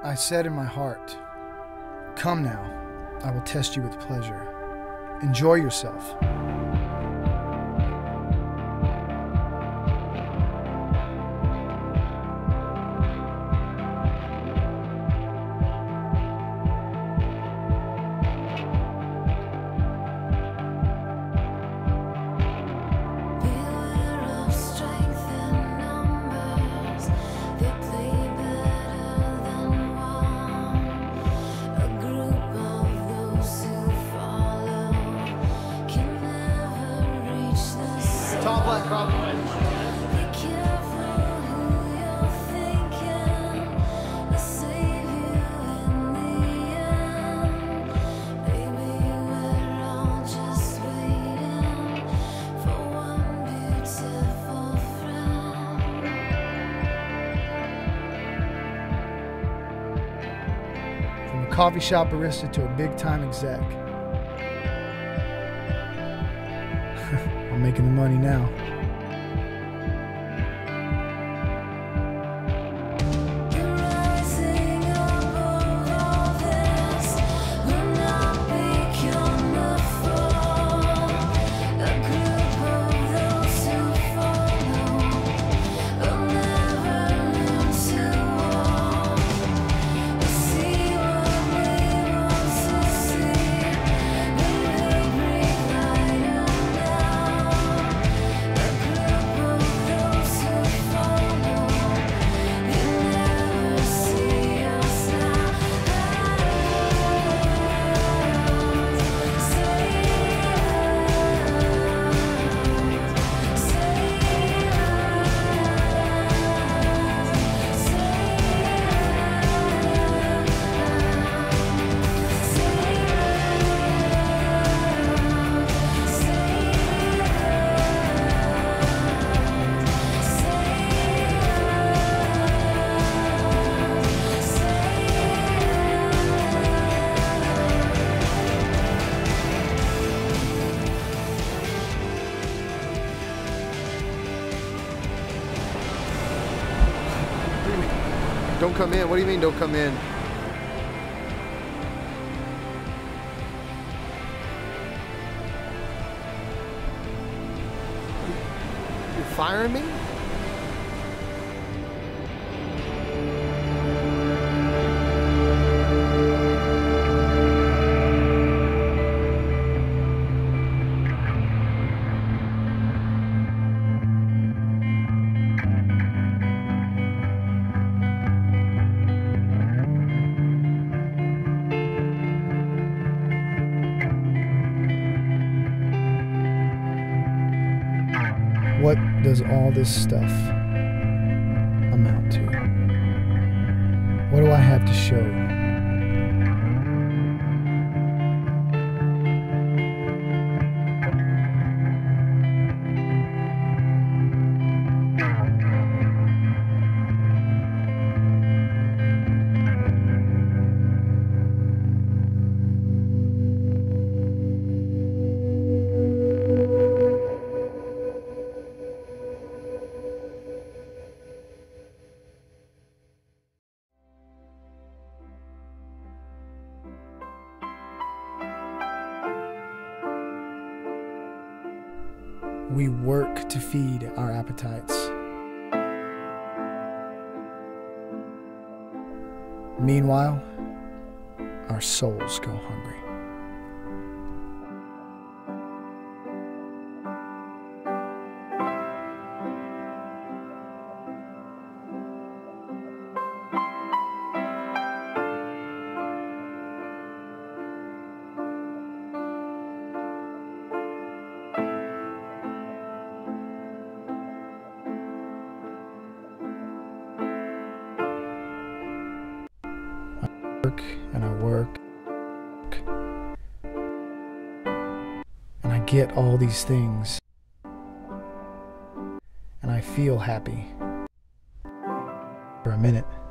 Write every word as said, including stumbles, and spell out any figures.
I said in my heart, "Come now, I will test you with pleasure. Enjoy yourself." Tall black crop. From a coffee shop barista to a big-time exec. I'm making the money now. Don't come in. What do you mean don't come in? You're firing me? What does all this stuff amount to? What do I have to show you? We work to feed our appetites. Meanwhile, our souls go hungry. And I work and I get all these things and I feel happy for a minute.